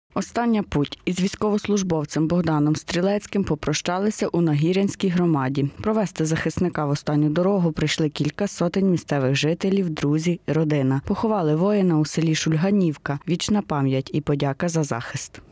Остання путь. Із військовослужбовцем Богданом Стрілецьким попрощалися у Нагірянській громаді. Провести захисника в останню дорогу прийшли кілька сотень місцевих жителів, друзі, родина. Поховали воїна у селі Шульганівка. Вічна пам'ять і подяка за захист.